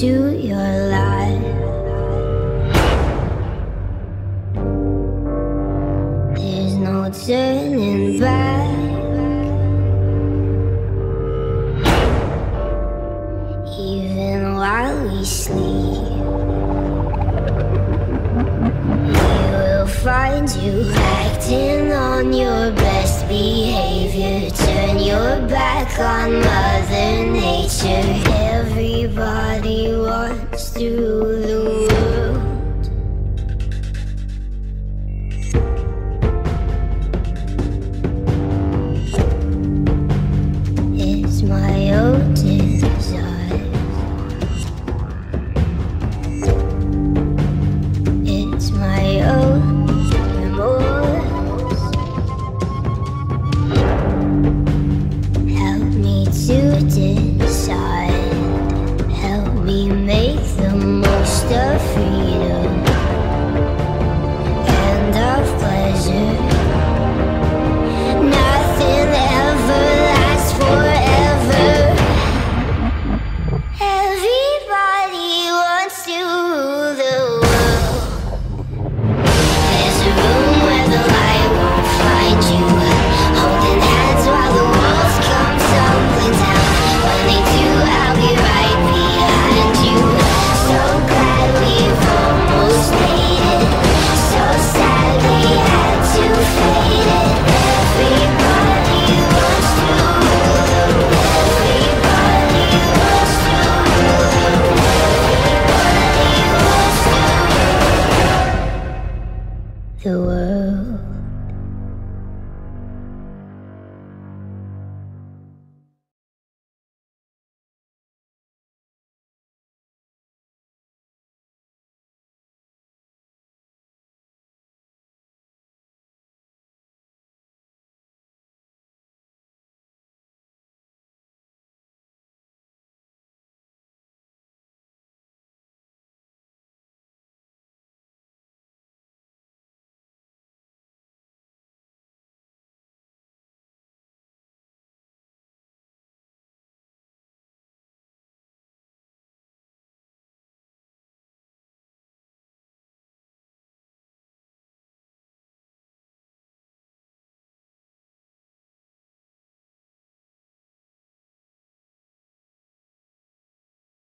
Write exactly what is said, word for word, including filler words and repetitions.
into your life. There's no turning back. Even while we sleep, we will find you acting on your best behavior. Turn your back on Mother Nature. Everybody wants to rule the world. It's my own desire. It's my own remorse. Help me to decide. Help me make the most of freedom.